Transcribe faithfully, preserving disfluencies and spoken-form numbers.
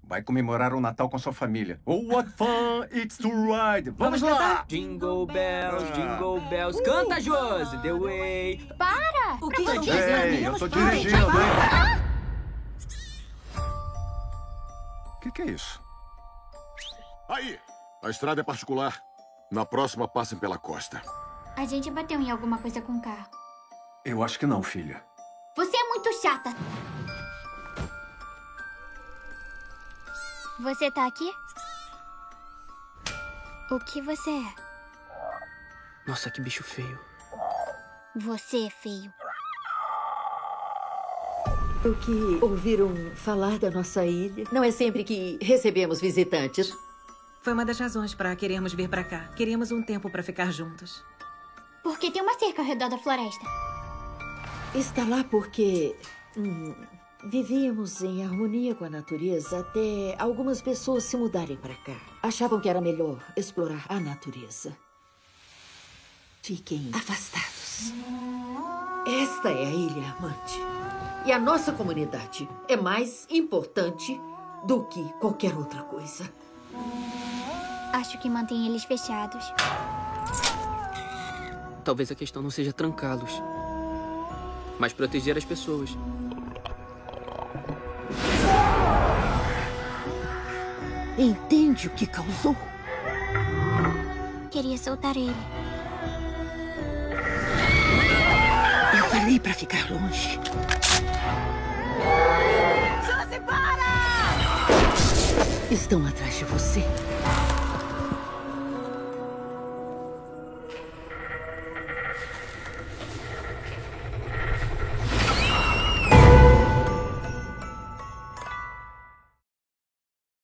Vai comemorar o Natal com sua família. Oh, what fun it's to ride! Vamos, Vamos lá! cantar? Jingle bells, jingle bells. Canta, Josi! The way. Para! O que Pra é você, isso? Ei, eu tô Para, dirigindo, hein? O que, que é isso? Aí, a estrada é particular. Na próxima, passem pela costa. A gente bateu em alguma coisa com o carro. Eu acho que não, filha. Você é muito chata. Você tá aqui? O que você é? Nossa, que bicho feio. Você é feio. O que ouviram falar da nossa ilha? Não é sempre que recebemos visitantes. Foi uma das razões para querermos vir para cá. Queríamos um tempo para ficar juntos. Porque tem uma cerca ao redor da floresta. Está lá porque hum, vivíamos em harmonia com a natureza até algumas pessoas se mudarem para cá. Achavam que era melhor explorar a natureza. Fiquem afastados. Esta é a Ilha Amante. E a nossa comunidade é mais importante do que qualquer outra coisa. Acho que mantém eles fechados. Talvez a questão não seja trancá-los, mas proteger as pessoas. Entende o que causou? Queria soltar ele. Eu falei para ficar longe. Josi, para! Estão atrás de você.